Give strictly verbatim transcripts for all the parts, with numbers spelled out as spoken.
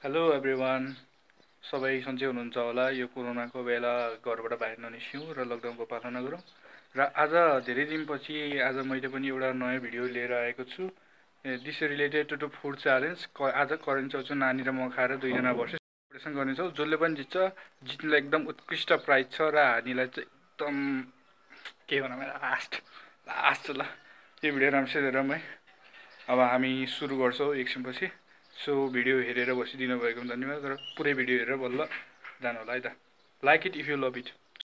Hello everyone सबै सन्चै हुनुहुन्छ होला। यो कोरोनाको बेला घरबाट बाहिर ननिस्क्यौँ र लकडाउनको पालना गरौँ। र आज धेरै दिनपछि आज मैले पनि एउटा नयाँ भिडियो लिएर आएको छु। This related to food challenge. आज करेन्ट चाउचु नानी र म खाएर दुईजना भर्सेस कम्पिटिसन गर्नेछौँ। जसले पनि जित्छ जित्नेलाई एकदम उत्कृष्ट प्राइज छ र हार्नेलाई चाहिँ एकदम के भनौँ लास्ट लास्ट ल यो भिडियो राम्रोसित हेरौँ है। अब हामी सुरु गर्छौँ एकछिनपछि। सो भिडियो हेरेर बसिदिनु भएको धन्यवाद र पुरै भिडियो हेरेर बल्ल जानु होला है त। Like it if you love it.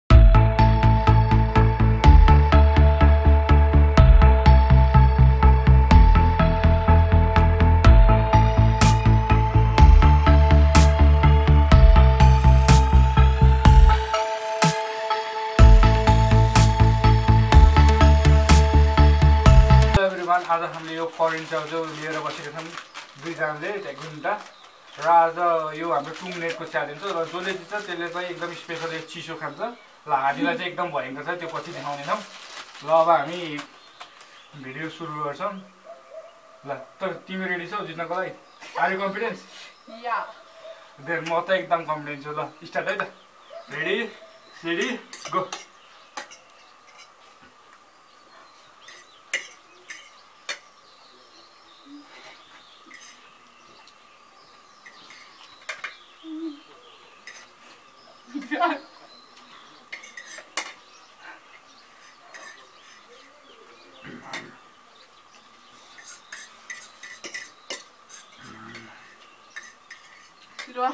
Everyone आज हामीले यो करेन्ट चाउचो लिएर बसेका छौँ दुईजनाले एक घन्टा र आज यो हाम्रो टु मिनटको च्यालेन्ज हो र जसले जित्छ त्यसले चाहिँ एकदम स्पेसल एक चिसो खान्छ। ल हामीलाई चाहिँ एकदम भयङ्कर छ, त्यो पछि देखाउनेछौँ। ल अब हामी भिडियो सुरु गर्छौँ। ल त तिमी रेडी छौ जित्नको लागि? Are you confidence? Yeah then म त एकदम कन्फिडेन्स छु। ल स्टार्ट है त। Ready ready go. Dua.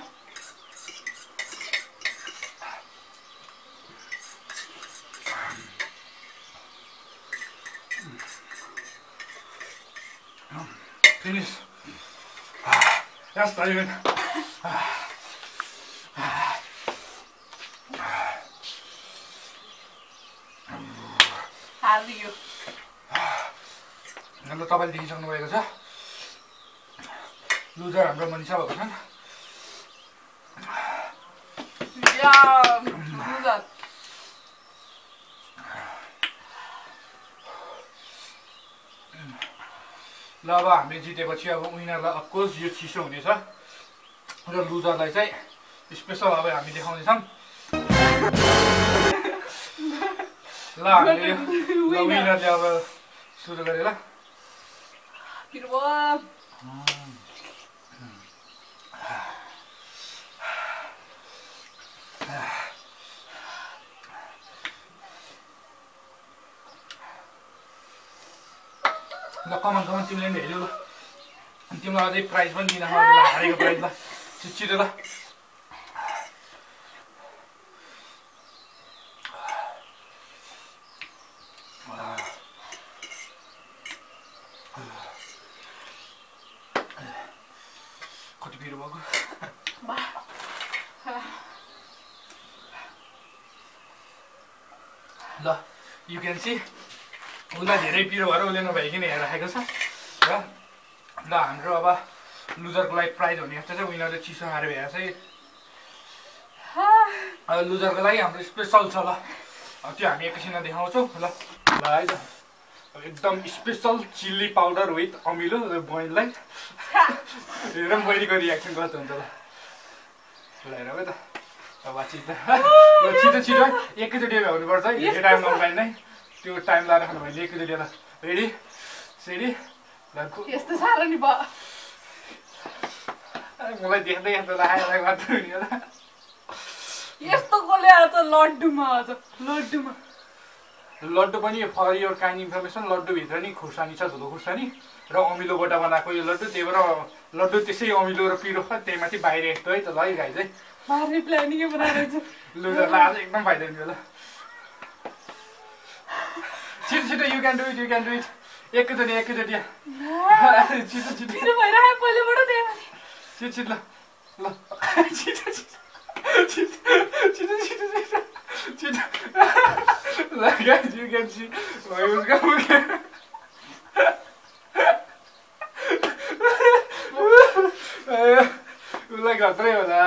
Finish. That's not even. How are you? अन्त तपाईँले देखिसक्नु भएको छ लुजर हाम्रो मनिषा भएको छन्। Yeah, loser. ल अब हामीले जितेपछि अब विनरलाई अफकोर्स यो चिसो हुनेछ र लुजरलाई चाहिँ स्पेसल अब हामी देखाउनेछौँ। ल हामीले ल विनरले अब सुरु गरे ल। Beautiful. ल कमान कमान तिमीले पनि हेऱ्यौ ल। अनि तिमीलाई अझै प्राइज पनि दिन हारेको प्राइज ल छिटो ल। कति पिरो भएको ल यु क्यान सी उसलाई धेरै पिरो भएर उसले नभइकन हेरिराखेको छ र ल हाम्रो अब लुजरको लागि प्राइज हुने जस्तो चाहिँ विनरले चिसो खाएर भ्याएको चाहिँ अब लुजरको लागि हाम्रो स्पेसल छ ल। अब त्यो हामी एकैछिनमा देखाउँछौँ ल। ल है त एकदम स्पेसल चिल्ली पाउडर विथ अमिलो बोइललाई हेरौँ बहिनीको रियाक्सन कस्तो हुन्छ ल। ल हेरौँ है त। अब छिटो छिटो छिटो एकैचोटि भ्याउनुपर्छ है, धेरै टाइम नपाइन्न है। त्यो टाइम लाएर खानु भयो एकैचोटि ल। रेडी सेडी यस्तो साह्रो नि भयो। मलाई देख्दै यस्तो लागेर गर्छु नि ल। यस्तो कसले आउँछ लड्डुमा? आज लड्डुमा लड्डु पनि फर योर काइन्ड इन्फर्मेसन लड्डुभित्र नि खुर्सानी छ, धुलो खुर्सानी र अमिलोबाट बनाएको यो लड्डु। त्यही भएर लड्डु त्यसै अमिलो र पिरो छ, त्यही माथि बाहिर यस्तो है त ल है गाइज है। मार्ने प्लानिङै बनाएर छु लुजरलाई आज एकदम फाइदा दिन्छ ल। छिटो छिटो you can do it you can do it. एकैचोटि एकैचोटि छिटो छिटो पिरो भइरहेको पहिलेबाट त्यही माथि छिटो छिटो ल ल छिटो छिटो छिटो छिटो छिटो छिटो छिटो ल गाइज यु क्यान सी उसको उसलाई घत्रै होला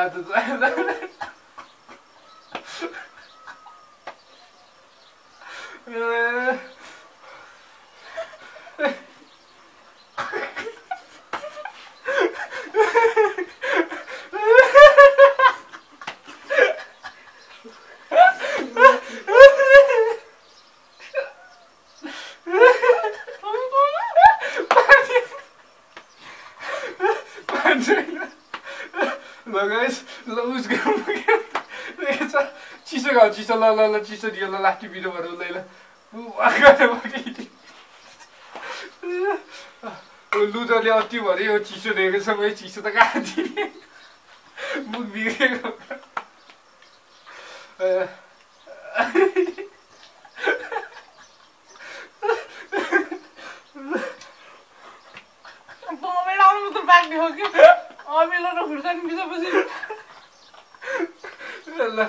खान्छ ल गाइस ल उसको चिसो खाऊ चिसो ल ल ल चिसो दियो ल लाठी पिरो भएर उसलाई ल लुजरले अति भरे यो चिसो दिएको छ भाइ चिसो त कहाँ दिने मुख बिग्रेको बमेर आउनु मात्र बाँक्ने हो कि अमिलो र खुर्सानी पिसेपछि ल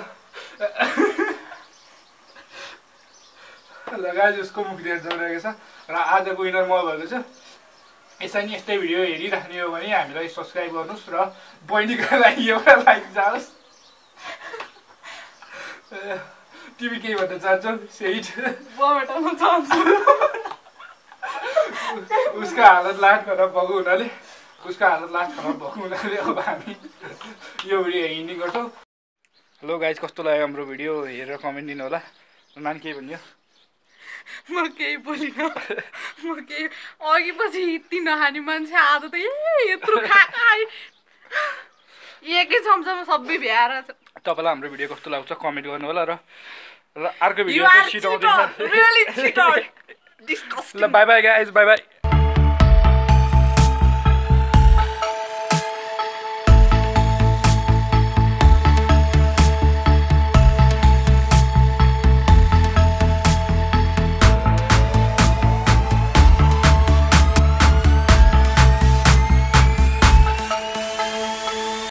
ल गाइस उसको मुख देखेर जोडिरहेको छ र आजको विनर म भएको छु यसरी नै यस्तै भिडियो हेरिराख्ने हो भने हामीलाई सब्सक्राइब गर्नुहोस् र बहिनीको लागि एउटा लाइक जाओस् तिमी केही भन्न चाहन्छौ सेट बमेटाउन चाहन्छु उसको हालत लाट खराब भएको हुनाले उसको हालत लाट खराब भएको हुनाले अब हामी यो भिडियो हिँड्ने गर्छौँ हेलो गाइज कस्तो लाग्यो हाम्रो भिडियो हेरेर कमेन्ट दिनु होला नानी केही भन्यो म केही बोलिनँ म केही अघि पछि यति नखाने मान्छे आज त ए यत्रो खाका एकै चम्चामा सबै भ्याएर छ तपाईँलाई हाम्रो भिडियो कस्तो लाग्छ कमेन्ट गर्नु होला र र अर्को You भिडियो are चाहिँ cheater, really cheater. ल bye bye guys bye by